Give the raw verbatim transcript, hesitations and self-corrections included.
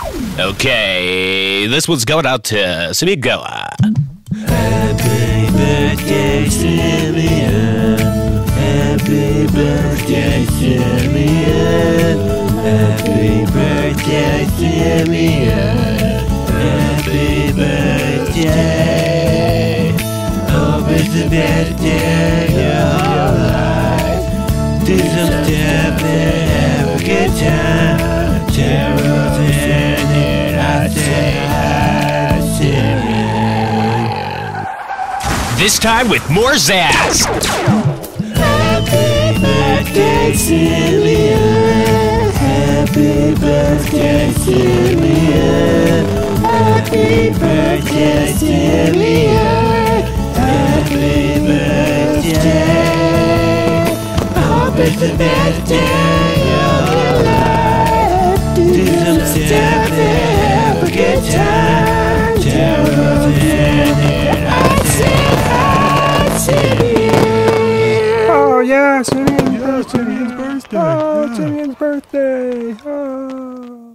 Okay, this one's going out to Simeon. Happy birthday, Simeon. Happy birthday, Simeon. Happy birthday, Simeon. Happy birthday. Hope it's the best day of your life. Do some stuff and have a good time. Terrell's in it, I say hi, Simeon. This time with more zazz. Happy birthday, Simeon. Happy birthday, Simeon. Happy birthday, Simeon. Happy birthday. Hope it's the best day of your life. Do some stuff and have a good time. Terrell's in it, I say hi, Simeon. Oh yeah, Simeon's birthday. Simeon's birthday. Oh, Yeah. Simeon's birthday. Oh.